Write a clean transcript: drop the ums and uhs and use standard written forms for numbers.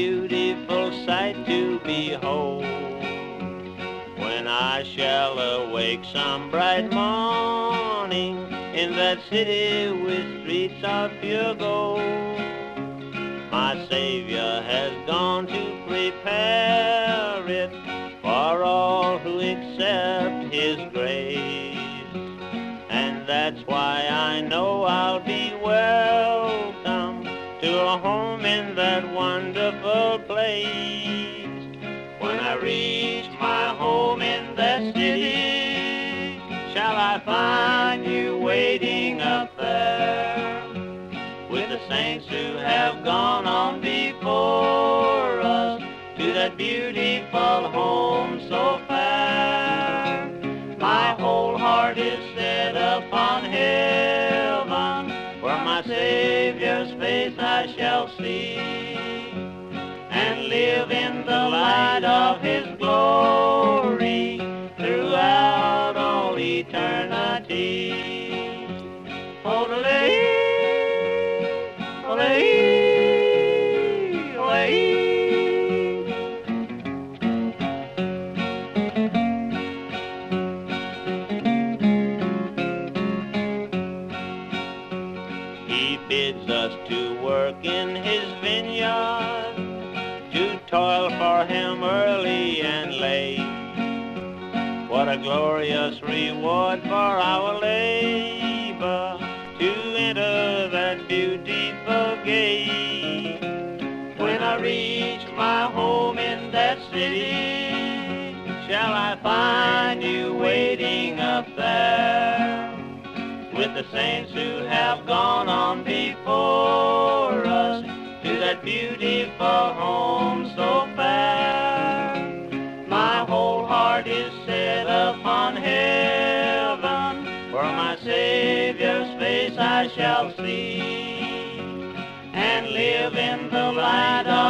beautiful sight to behold. When I shall awake some bright morning in that city with streets of pure gold, my Savior has gone to prepare it for all who accept His grace. And that's why I know I'll be welcome to a home in that wonderful place. When I reach my home in that city, shall I find you waiting up there with the saints who have gone on before us to that beautiful home so fair. My whole heart is set upon heaven, where my Savior's face I shall see, and live in the light of His glory throughout all eternity. Ole, ole, ole. He bids us to work in His vineyard, to toil for Him early and late. What a glorious reward for our labor, to enter that beautiful gate. When I reach my home in that city, shall I find you waiting up there with the saints who have gone on before us to that beautiful home so fair. My whole heart is set upon heaven, where my Savior's face I shall see, and live in the light of